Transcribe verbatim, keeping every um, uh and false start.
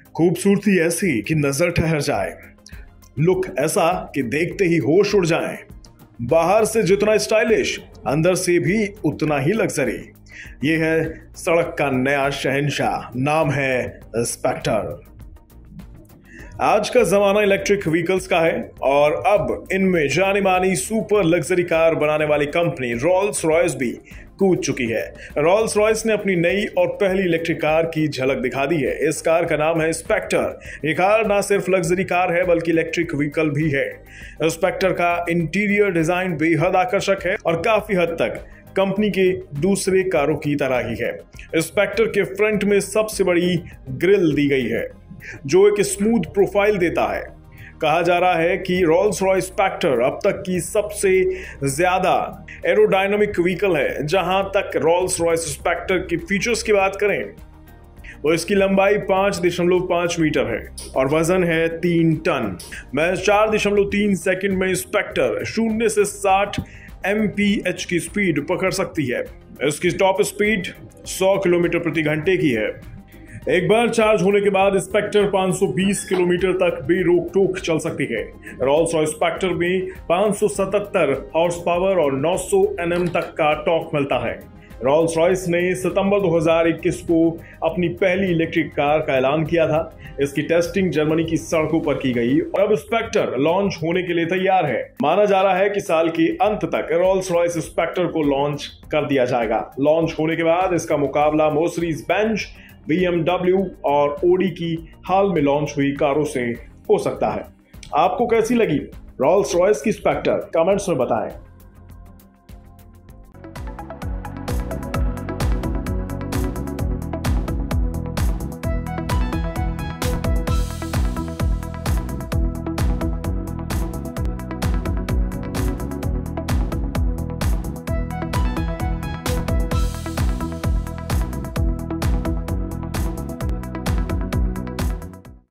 खूबसूरती ऐसी कि नजर ठहर जाए, लुक ऐसा कि देखते ही होश उड़ जाए, बाहर से जितना स्टाइलिश अंदर से भी उतना ही लग्जरी। ये है सड़क का नया शहंशाह, नाम है स्पेक्टर। आज का जमाना इलेक्ट्रिक व्हीकल्स का है और अब इनमें जानी मानी सुपर लग्जरी कार बनाने वाली कंपनी रोल्स रॉयस भी कूद चुकी है। रोल्स रॉयस ने अपनी नई और पहली इलेक्ट्रिक कार की झलक दिखा दी है। इस कार का नाम है स्पेक्टर। ये कार ना सिर्फ लग्जरी कार है बल्कि इलेक्ट्रिक व्हीकल भी है। स्पेक्टर का इंटीरियर डिजाइन बेहद आकर्षक है और काफी हद तक कंपनी के दूसरे कारों की तरह ही है। स्पेक्टर के फ्रंट में सबसे बड़ी ग्रिल दी गई है जो एक स्मूथ प्रोफाइल देता है। कहा जा रहा है कि रोल्स रॉयस स्पेक्टर अब तक की सबसे ज्यादा एरोडायनामिक व्हीकल है। जहां तक रोल्स रॉयस स्पेक्टर की फीचर्स की बात करें तो इसकी लंबाई पांच दशमलव पांच मीटर है और वजन है तीन टन। मैं चार दशमलव तीन सेकंड में स्पेक्टर शून्य से साठ एम पी एच की स्पीड पकड़ सकती है। इसकी टॉप स्पीड सौ किलोमीटर प्रति घंटे की है। एक बार चार्ज होने के बाद स्पेक्टर पाँच सौ बीस किलोमीटर तक बेरोक टोक चल सकती है। रोल्स रॉयस स्पेक्टर में पाँच सौ सतहत्तर हॉर्स पावर और नौ सौ एन एम तक का टॉर्क मिलता है। रोल्स रॉयस ने सितंबर दो हज़ार इक्कीस को अपनी पहली इलेक्ट्रिक कार का ऐलान किया था। इसकी टेस्टिंग जर्मनी की सड़कों पर की गई और अब स्पेक्टर लॉन्च होने के लिए तैयार है। माना जा रहा है कि साल के अंत तक रोल्स रॉयस स्पेक्टर को लॉन्च कर दिया जाएगा। लॉन्च होने के बाद इसका मुकाबला Mercedes Benz, B M W और ऑडी की हाल में लॉन्च हुई कारों से हो सकता है। आपको कैसी लगी रोल्स रॉयस की स्पेक्टर? कमेंट्स में बताएं।